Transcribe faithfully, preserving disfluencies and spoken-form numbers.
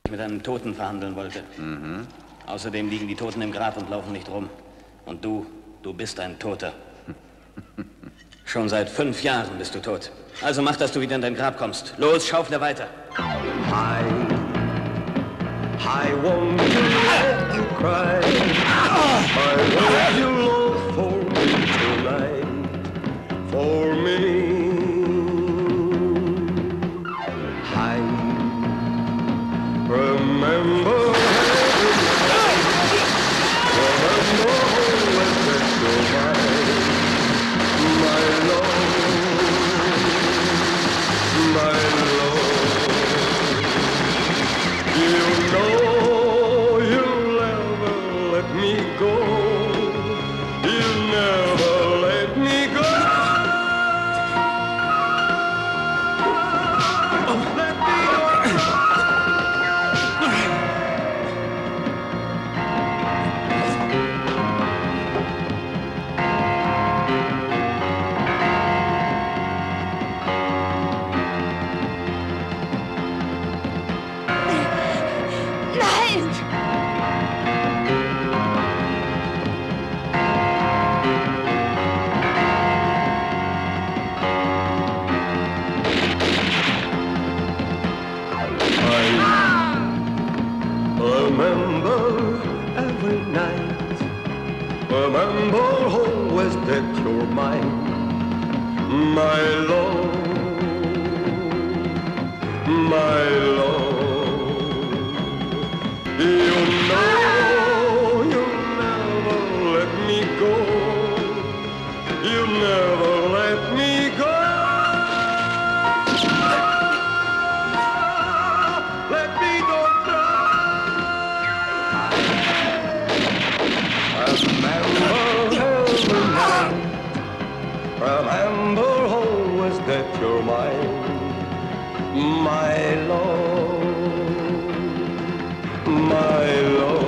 mit einem Toten verhandeln wollte. Mhm. Außerdem liegen die Toten im Grab und laufen nicht rum. Und du, du bist ein Toter. Schon seit fünf Jahren bist du tot. Also mach, dass du wieder in dein Grab kommst. Los, schaufle weiter. I, I won't let you cry. I want you love for me tonight. For me. I remember remember when there's no mind. My love, my love. You know you'll never let me go. You'll never let me go. Let me go. Remember every night. Remember always that you're mine. My love, my love. You know you'll never let me go. You'll never let me go. Let me go. Remember every night. Remember always that you're mine. My love, my love.